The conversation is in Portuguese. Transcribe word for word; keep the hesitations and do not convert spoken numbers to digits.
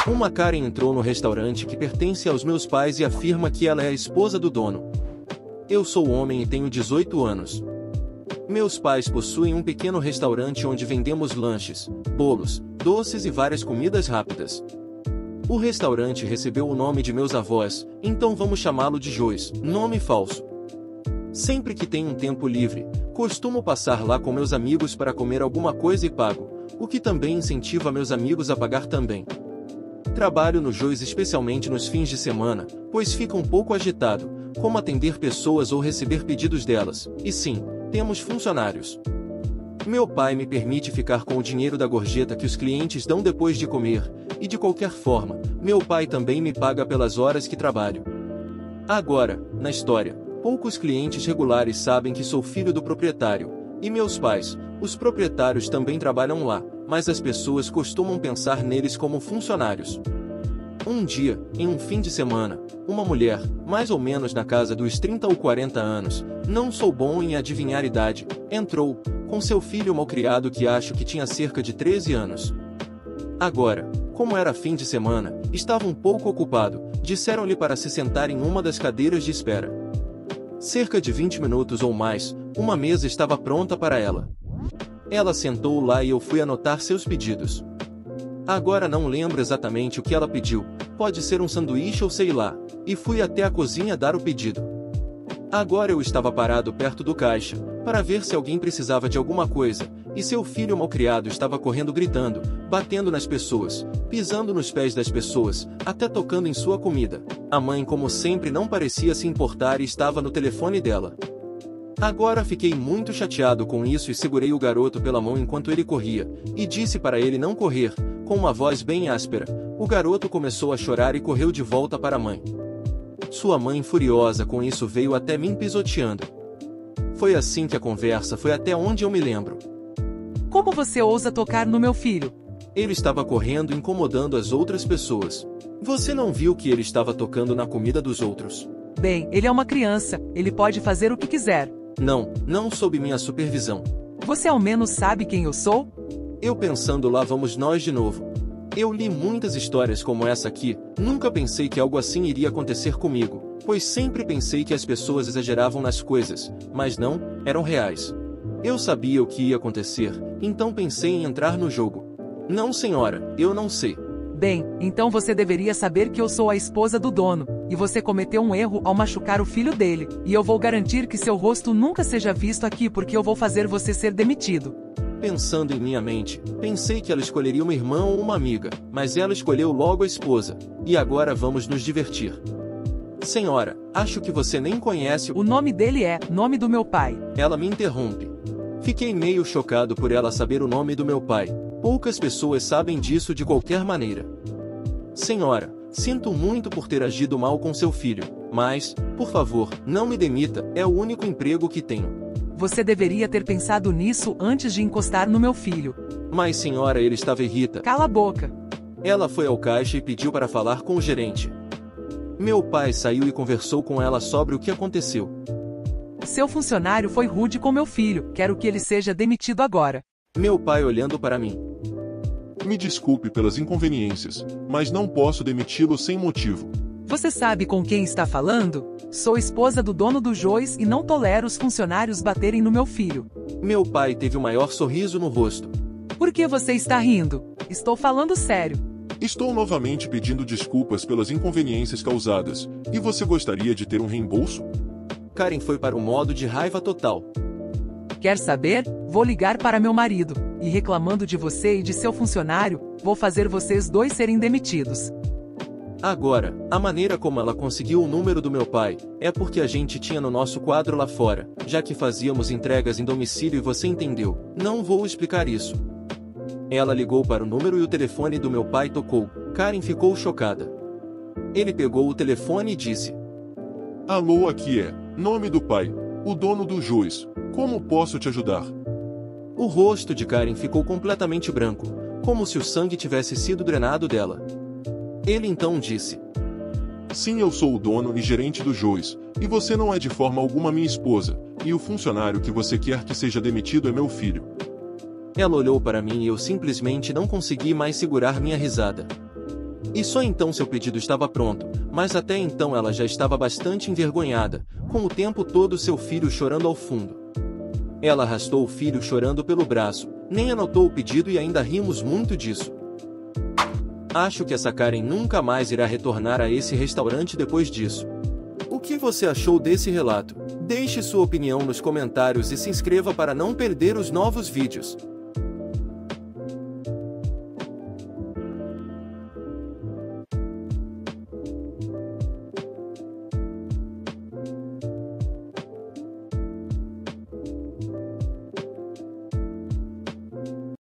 Uma Karen entrou no restaurante que pertence aos meus pais e afirma que ela é a esposa do dono. Eu sou homem e tenho dezoito anos. Meus pais possuem um pequeno restaurante onde vendemos lanches, bolos, doces e várias comidas rápidas. O restaurante recebeu o nome de meus avós, então vamos chamá-lo de Joyce, nome falso. Sempre que tenho um tempo livre, costumo passar lá com meus amigos para comer alguma coisa e pago, o que também incentiva meus amigos a pagar também. Trabalho no Joyce especialmente nos fins de semana, pois fica um pouco agitado, como atender pessoas ou receber pedidos delas, e sim, temos funcionários. Meu pai me permite ficar com o dinheiro da gorjeta que os clientes dão depois de comer, e de qualquer forma, meu pai também me paga pelas horas que trabalho. Agora, na história, poucos clientes regulares sabem que sou filho do proprietário, e meus pais, os proprietários também trabalham lá, mas as pessoas costumam pensar neles como funcionários. Um dia, em um fim de semana, uma mulher, mais ou menos na casa dos trinta ou quarenta anos, não sou bom em adivinhar idade, entrou, com seu filho malcriado que acho que tinha cerca de treze anos. Agora, como era fim de semana, estava um pouco ocupado, disseram-lhe para se sentar em uma das cadeiras de espera. Cerca de vinte minutos ou mais, uma mesa estava pronta para ela. Ela sentou lá e eu fui anotar seus pedidos. Agora não lembro exatamente o que ela pediu, pode ser um sanduíche ou sei lá, e fui até a cozinha dar o pedido. Agora eu estava parado perto do caixa, para ver se alguém precisava de alguma coisa, e seu filho malcriado estava correndo gritando, batendo nas pessoas, pisando nos pés das pessoas, até tocando em sua comida. A mãe como sempre não parecia se importar e estava no telefone dela. Agora fiquei muito chateado com isso e segurei o garoto pela mão enquanto ele corria, e disse para ele não correr, com uma voz bem áspera. O garoto começou a chorar e correu de volta para a mãe. Sua mãe, furiosa com isso, veio até mim pisoteando. Foi assim que a conversa foi até onde eu me lembro. Como você ousa tocar no meu filho? Ele estava correndo incomodando as outras pessoas. Você não viu que ele estava tocando na comida dos outros? Bem, ele é uma criança, ele pode fazer o que quiser. Não, não sob minha supervisão. Você ao menos sabe quem eu sou? Eu pensando lá vamos nós de novo. Eu li muitas histórias como essa aqui, nunca pensei que algo assim iria acontecer comigo, pois sempre pensei que as pessoas exageravam nas coisas, mas não, eram reais. Eu sabia o que ia acontecer, então pensei em entrar no jogo. Não, senhora, eu não sei. Bem, então você deveria saber que eu sou a esposa do dono, e você cometeu um erro ao machucar o filho dele, e eu vou garantir que seu rosto nunca seja visto aqui porque eu vou fazer você ser demitido. Pensando em minha mente, pensei que ela escolheria uma irmã ou uma amiga, mas ela escolheu logo a esposa, e agora vamos nos divertir. Senhora, acho que você nem conhece o... O nome dele é, nome do meu pai. Ela me interrompe. Fiquei meio chocado por ela saber o nome do meu pai. Poucas pessoas sabem disso de qualquer maneira. Senhora, sinto muito por ter agido mal com seu filho, mas, por favor, não me demita, é o único emprego que tenho. Você deveria ter pensado nisso antes de encostar no meu filho. Mas senhora, ele estava irrita. Cala a boca. Ela foi ao caixa e pediu para falar com o gerente. Meu pai saiu e conversou com ela sobre o que aconteceu. Seu funcionário foi rude com meu filho, quero que ele seja demitido agora. Meu pai olhando para mim. Me desculpe pelas inconveniências, mas não posso demiti-lo sem motivo. Você sabe com quem está falando? Sou esposa do dono do Joyce e não tolero os funcionários baterem no meu filho. Meu pai teve o maior sorriso no rosto. Por que você está rindo? Estou falando sério. Estou novamente pedindo desculpas pelas inconveniências causadas. E você gostaria de ter um reembolso? Karen foi para o modo de raiva total. Quer saber? Vou ligar para meu marido, e reclamando de você e de seu funcionário, vou fazer vocês dois serem demitidos. Agora, a maneira como ela conseguiu o número do meu pai, é porque a gente tinha no nosso quadro lá fora, já que fazíamos entregas em domicílio e você entendeu. Não vou explicar isso. Ela ligou para o número e o telefone do meu pai tocou. Karen ficou chocada. Ele pegou o telefone e disse: Alô, aqui é, nome do pai, o dono do Joyce. Como posso te ajudar? O rosto de Karen ficou completamente branco, como se o sangue tivesse sido drenado dela. Ele então disse: Sim, eu sou o dono e gerente do Joyce, e você não é de forma alguma minha esposa, e o funcionário que você quer que seja demitido é meu filho. Ela olhou para mim e eu simplesmente não consegui mais segurar minha risada. E só então seu pedido estava pronto, mas até então ela já estava bastante envergonhada, com o tempo todo seu filho chorando ao fundo. Ela arrastou o filho chorando pelo braço, nem anotou o pedido e ainda rimos muito disso. Acho que essa Karen nunca mais irá retornar a esse restaurante depois disso. O que você achou desse relato? Deixe sua opinião nos comentários e se inscreva para não perder os novos vídeos.